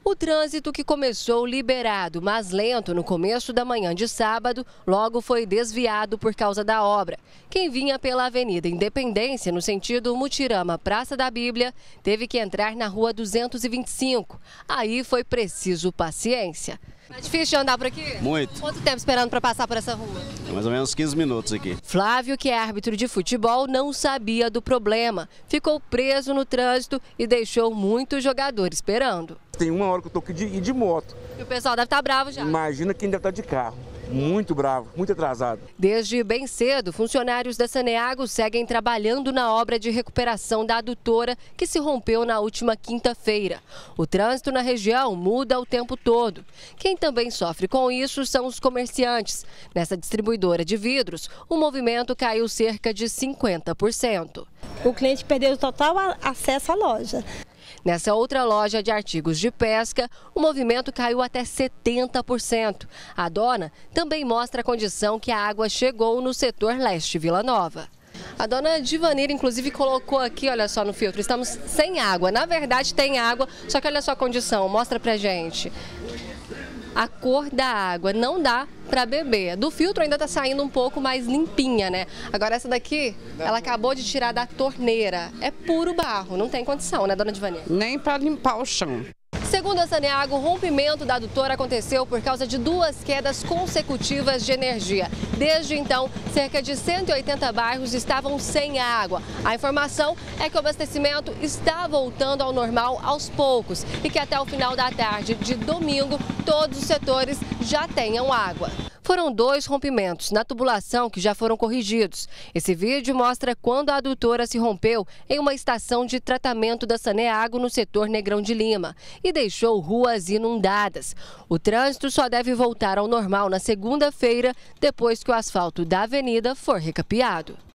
O trânsito que começou liberado, mas lento no começo da manhã de sábado, logo foi desviado por causa da obra. Quem vinha pela Avenida Independência, no sentido Mutirama-Praça da Bíblia, teve que entrar na Rua 225. Aí foi preciso paciência. É difícil de andar por aqui? Muito. Quanto tempo esperando para passar por essa rua? Mais ou menos 15 minutos aqui. Flávio, que é árbitro de futebol, não sabia do problema. Ficou preso no trânsito e deixou muitos jogadores esperando. Tem uma hora que eu tô aqui de moto. E o pessoal deve estar bravo já. Imagina quem deve estar de carro. Muito bravo, muito atrasado. Desde bem cedo, funcionários da Saneago seguem trabalhando na obra de recuperação da adutora que se rompeu na última quinta-feira. O trânsito na região muda o tempo todo. Quem também sofre com isso são os comerciantes. Nessa distribuidora de vidros, o movimento caiu cerca de 50%. O cliente perdeu total acesso à loja. Nessa outra loja de artigos de pesca, o movimento caiu até 70%. A dona também mostra a condição que a água chegou no setor leste Vila Nova. A dona Divanir, inclusive, colocou aqui, olha só, no filtro, estamos sem água. Na verdade, tem água, só que olha só a condição, mostra pra gente. A cor da água não dá para beber. Do filtro ainda está saindo um pouco mais limpinha, né? Agora essa daqui, ela acabou de tirar da torneira. É puro barro, não tem condição, né, dona Divanir? Nem para limpar o chão. Segundo a Saneago, o rompimento da adutora aconteceu por causa de 2 quedas consecutivas de energia. Desde então, cerca de 180 bairros estavam sem água. A informação é que o abastecimento está voltando ao normal aos poucos e que até o final da tarde de domingo, todos os setores já tenham água. Foram 2 rompimentos na tubulação que já foram corrigidos. Esse vídeo mostra quando a adutora se rompeu em uma estação de tratamento da Saneago no setor Negrão de Lima e deixou ruas inundadas. O trânsito só deve voltar ao normal na segunda-feira, depois que o asfalto da avenida for recapeado.